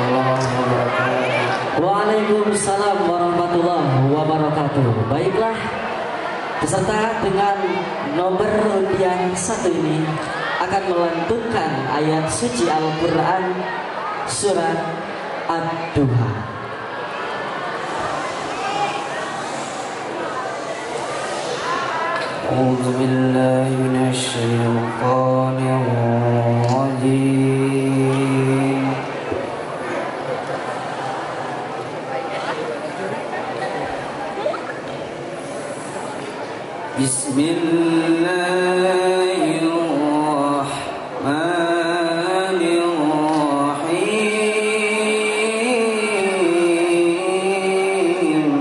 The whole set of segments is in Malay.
warahmatullahi wabarakatuh. Waalaikumsalam warahmatullahi wabarakatuh. Baiklah, peserta dengan nomor undian 1 ini akan melantunkan ayat suci Al-Quran surat Ad-Duha. A'udzu billahi minasy syaithanir rajim. Bismillahirrahmanirrahim.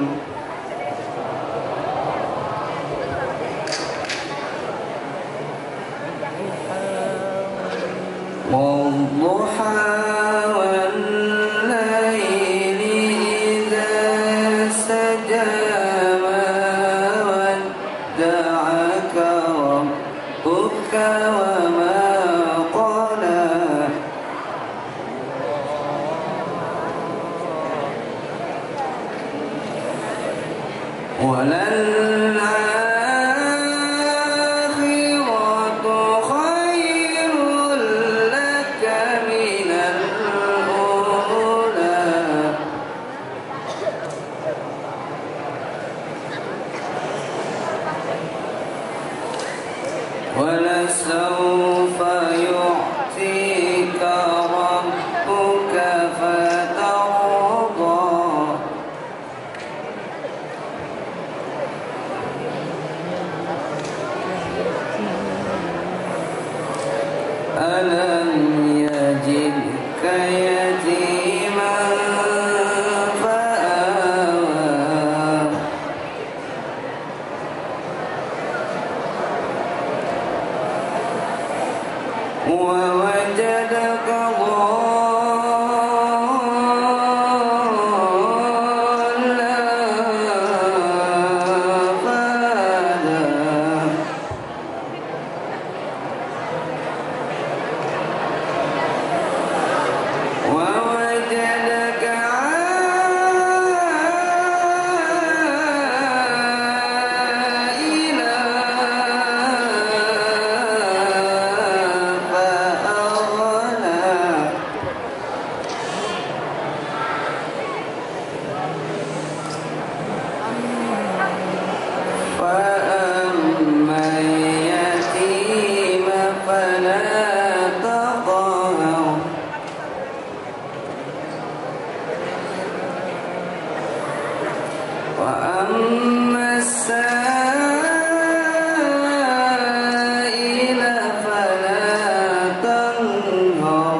Wadduha wal-laili idza saja ودعك ربك وما قلى وللآخرة خير لك من الأولى ولسوف يعطيك ربك فترضى ألم يجدك يتيما فآوى ووجدك ضالا فهدى ووجدك عائلا فأما اليتيم فلا تقهر وأما السائل فلا تنهر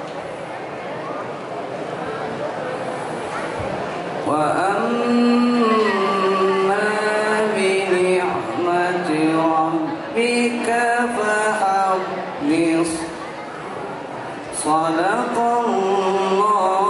وأما بنعمة ربك فحدث صدق الله